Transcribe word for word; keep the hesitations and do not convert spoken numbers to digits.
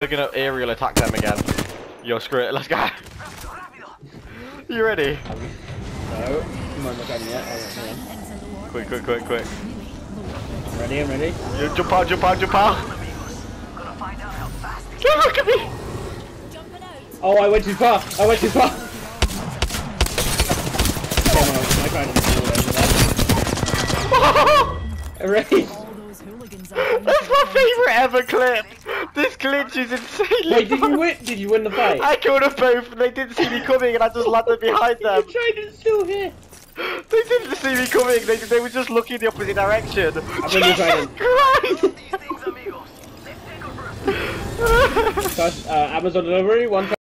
We're gonna aerial attack them again. Yo, screw it, let's go. You ready? No. Come on, look at me yet. Oh, quick, quick, quick, quick. I'm ready, I'm ready. You jump out, jump out, jump out. Don't look at me. Oh, I went too far. I went too far. Come on, my kind of I'm ready. That's my favourite ever clip. This glitch is insane. Wait, did you win? Did you win the fight? I killed them both and they didn't see me coming and I just landed behind them. The trader's still here. They didn't see me coming, they, they were just looking the opposite direction. Jesus Christ! First, uh, Amazon delivery, one